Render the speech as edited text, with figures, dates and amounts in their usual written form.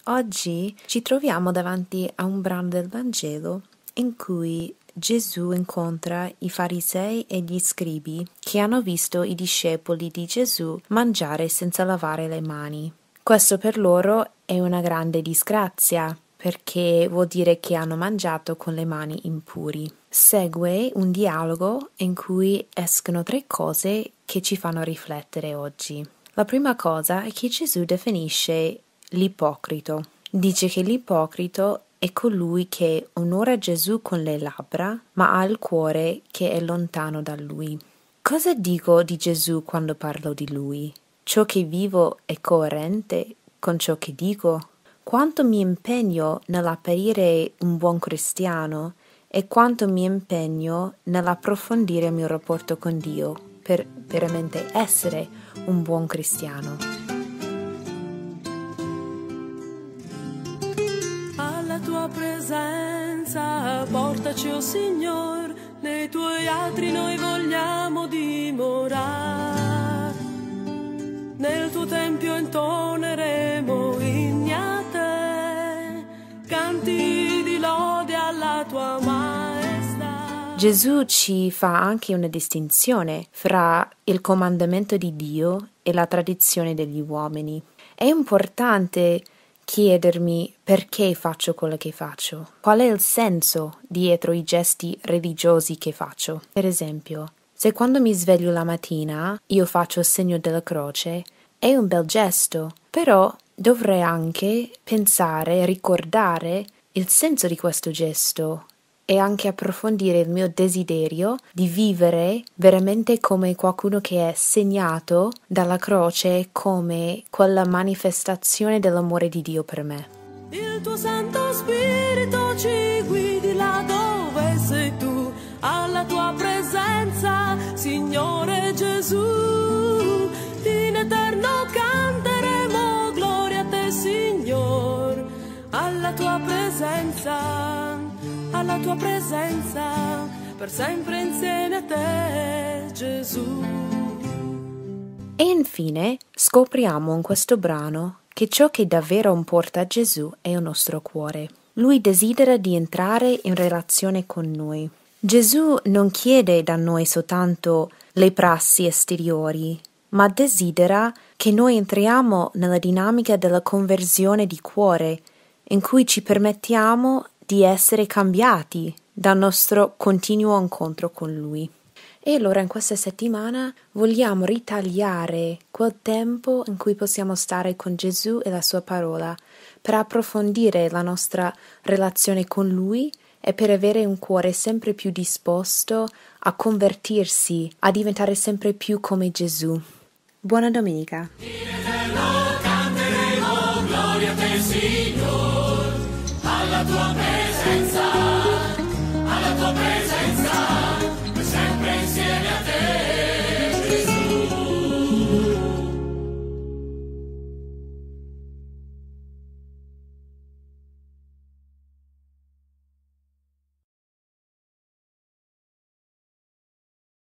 Oggi ci troviamo davanti a un brano del Vangelo in cui Gesù incontra i farisei e gli scribi che hanno visto i discepoli di Gesù mangiare senza lavare le mani. Questo per loro è una grande disgrazia, perché vuol dire che hanno mangiato con le mani impuri. Segue un dialogo in cui escono 3 cose che ci fanno riflettere oggi. La prima cosa è che Gesù definisce l'ipocrito. Dice che l'ipocrito è colui che onora Gesù con le labbra, ma ha il cuore che è lontano da lui. Cosa dico di Gesù quando parlo di lui? Ciò che vivo è coerente con ciò che dico? Quanto mi impegno nell'apparire un buon cristiano e quanto mi impegno nell'approfondire il mio rapporto con Dio per veramente essere un buon cristiano. Alla tua presenza portaci, oh Signor, nei tuoi atri noi vogliamo dimorare. Nel tuo tempio intoneremo inni a te, canti di lode alla tua maestà. Gesù ci fa anche una distinzione fra il comandamento di Dio e la tradizione degli uomini. È importante chiedermi perché faccio quello che faccio, qual è il senso dietro i gesti religiosi che faccio. Per esempio, se quando mi sveglio la mattina io faccio il segno della croce, è un bel gesto, però dovrei anche pensare, ricordare il senso di questo gesto e anche approfondire il mio desiderio di vivere veramente come qualcuno che è segnato dalla croce, come quella manifestazione dell'amore di Dio per me. Il tuo Santo Spirito ci guidi là dove sei tu, alla tua presenza, Signore Gesù. In eterno canteremo gloria a te, Signor, alla tua presenza, per sempre insieme a te, Gesù. E infine scopriamo in questo brano che ciò che davvero importa a Gesù è il nostro cuore. Lui desidera di entrare in relazione con noi. Gesù non chiede da noi soltanto le prassi esteriori, ma desidera che noi entriamo nella dinamica della conversione di cuore, in cui ci permettiamo di essere cambiati dal nostro continuo incontro con Lui. E allora in questa settimana vogliamo ritagliare quel tempo in cui possiamo stare con Gesù e la sua parola per approfondire la nostra relazione con Lui e per avere un cuore sempre più disposto a convertirsi, a diventare sempre più come Gesù. Buona domenica! Canteremo gloria a te, Signor, alla tua presenza.